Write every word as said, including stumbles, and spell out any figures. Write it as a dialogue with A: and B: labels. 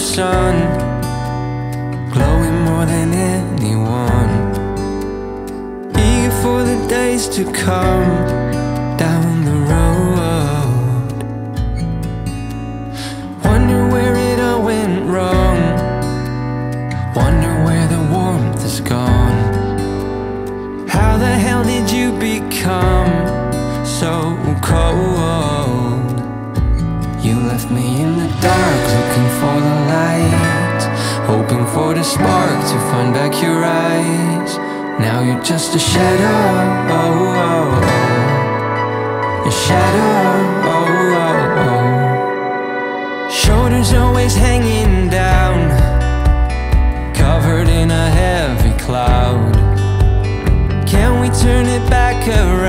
A: sun, glowing more than anyone, eager for the days to come down the road. Wonder where it all went wrong, wonder where the warmth is gone. How the hell did you become so cold? You left me in the dark, looking for the light, hoping for the spark to find back your eyes. Now you're just a shadow, oh, oh, oh. A shadow, oh, oh, oh. Shoulders always hanging down, covered in a heavy cloud. Can we turn it back around?